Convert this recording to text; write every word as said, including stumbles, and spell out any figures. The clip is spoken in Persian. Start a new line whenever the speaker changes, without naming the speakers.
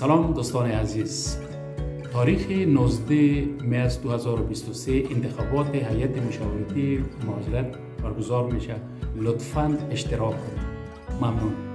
سلام دوستان عزیز. تاریخ نوزده می از دو هزار و بیست و سه انتخابات هیئت مشاورتی مهاجرت برگزار میشه. لطفاً اشتراک کنید. ممنون.